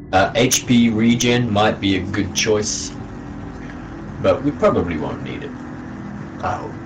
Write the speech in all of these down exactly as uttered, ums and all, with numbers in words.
Uh, H P regen might be a good choice, but we probably won't need it. I hope.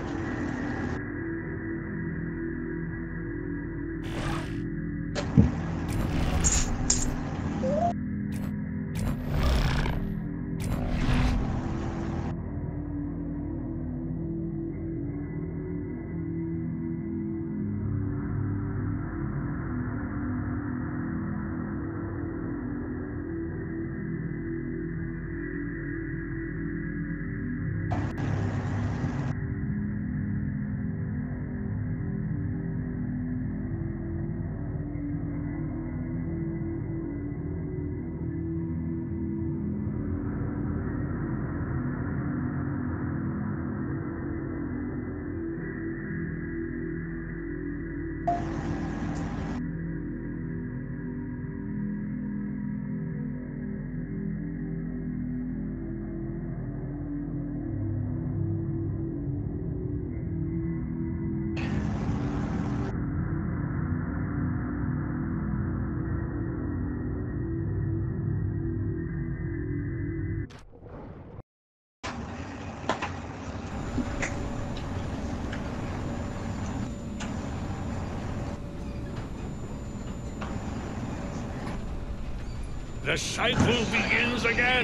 The cycle begins again!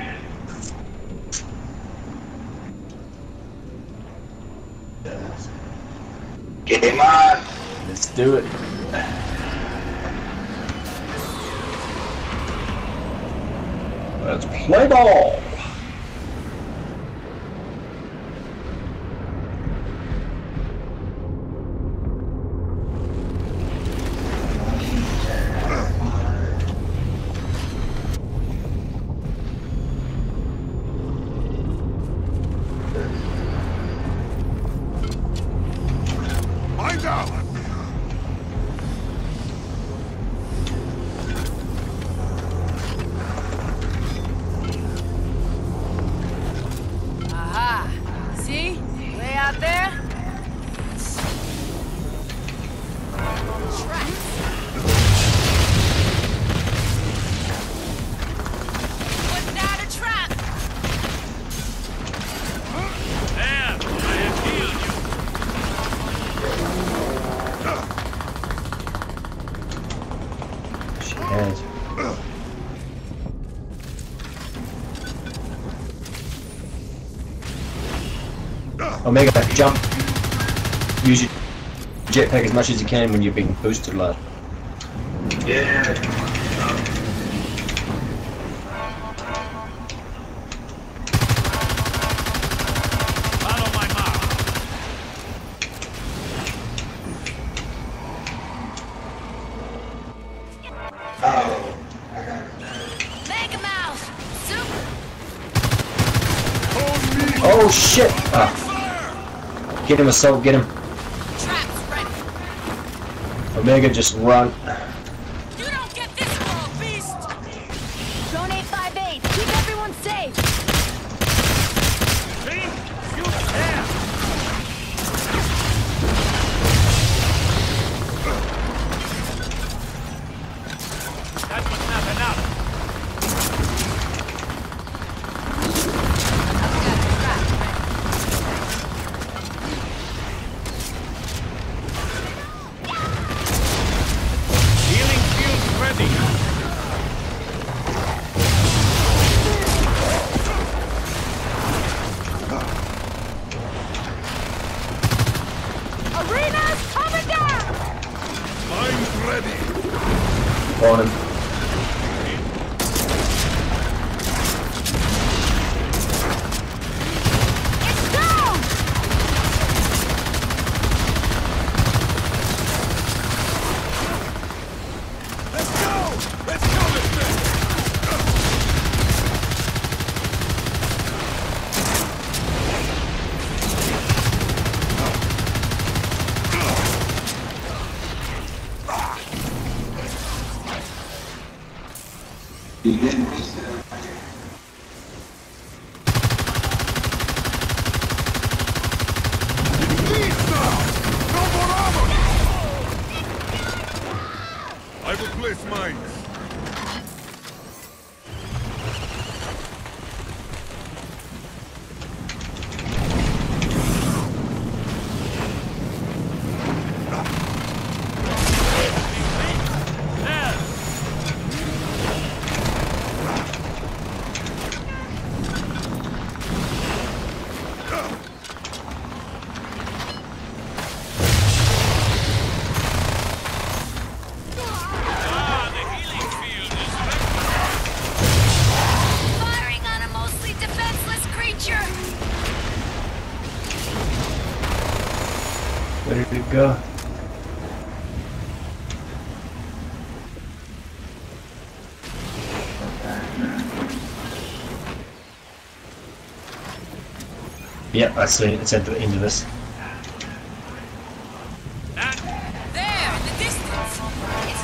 Get him on! Let's do it. Let's play ball! Omega, jump. Use your jetpack as much as you can when you're being boosted, lad. Yeah. Follow my mark. Oh. Mega Mouse! Super! Oh shit! Ah. Get him, Assault, get him. Traps ready! Omega, just run. You don't get this world, beast! Drone eight five eight, keep everyone safe! See? Shoot there! That was not enough. Healing shields ready. Arena's coming down! Mine's ready. On him. It's down! Let's go! Let's go this thing! I've replaced mine. go. Yep, I see it. It's at the end of this. There, in the distance. It's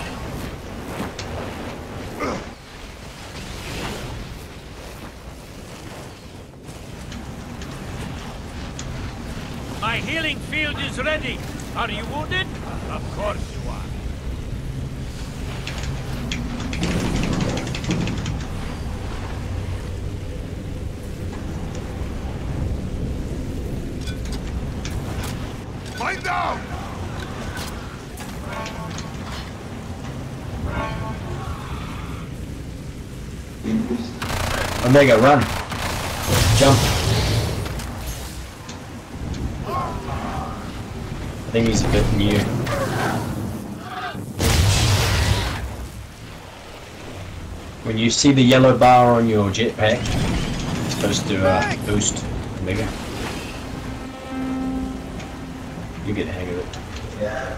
My healing field is ready. Are you wounded? Of course you are. Find out! Omega, run. Jump. I think he's a bit new. When you see the yellow bar on your jetpack, it's supposed to uh, boost Omega. You get the hang of it. Yeah.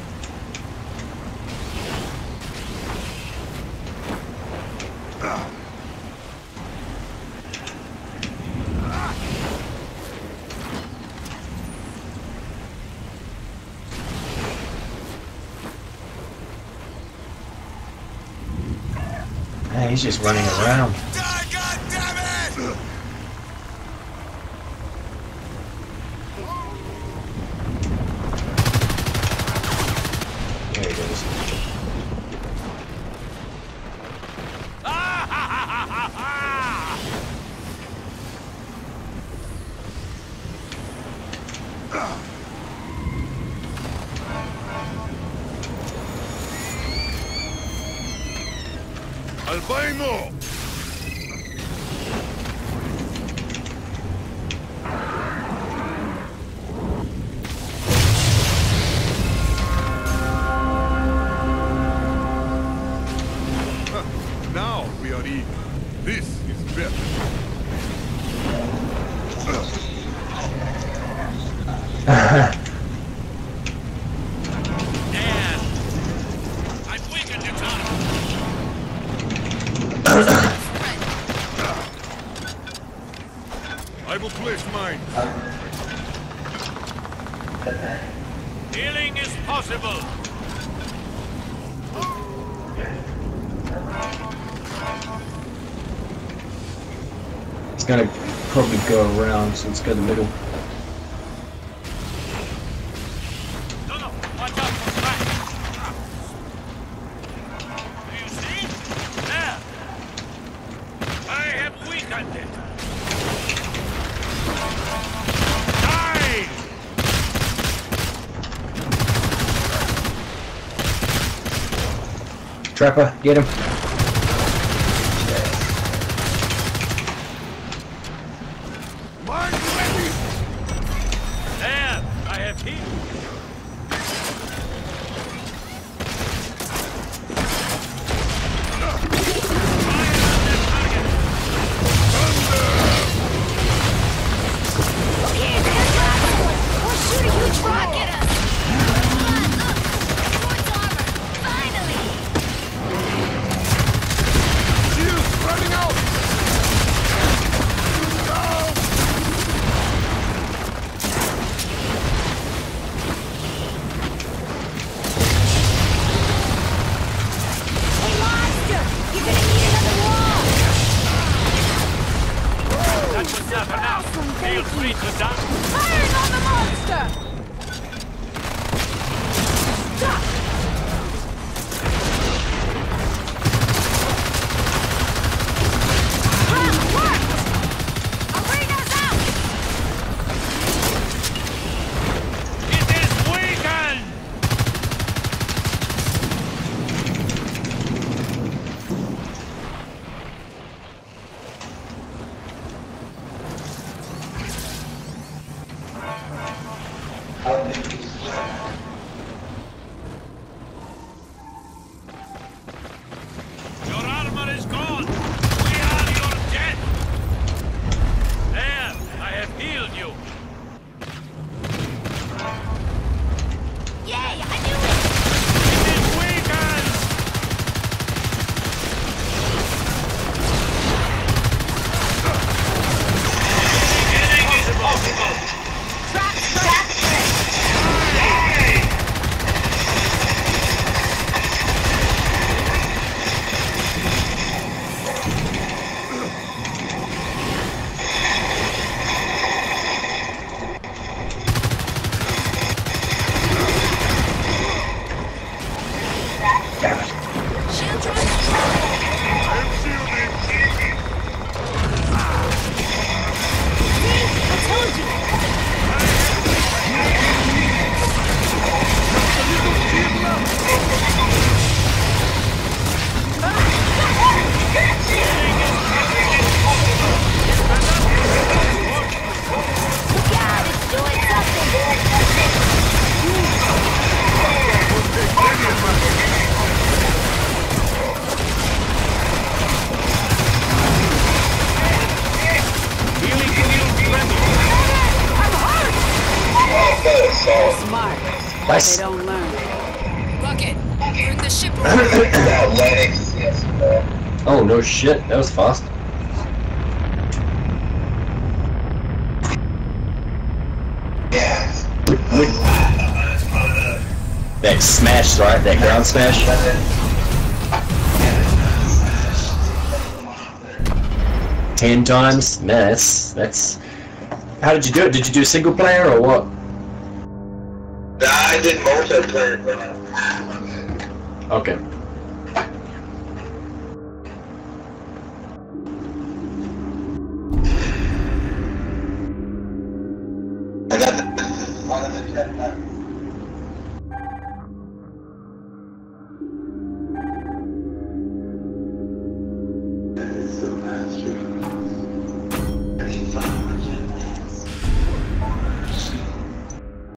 Hey, he's just running around. Die, goddammit! There he goes. Albino! Now we are even. This is better. Dan! I've weakened your time. I will place mine. Healing is possible. It's gonna probably go around, so let's go to the middle. No, no, watch out for that. Do you see? There. I have weakened it. Die! Trapper, get him. Mine ready! There, I have healed. okay, there's last one. We'll shoot a huge rock at us. Come on, look. Sports armor. Finally. Nice. They don't learn. Bucket, bring the ship Oh no shit, that was fast. That smash, right? That ground smash. Ten times? Man, that's that's. How did you do it? Did you do single player or what? Nah, I did multiplayer. Okay.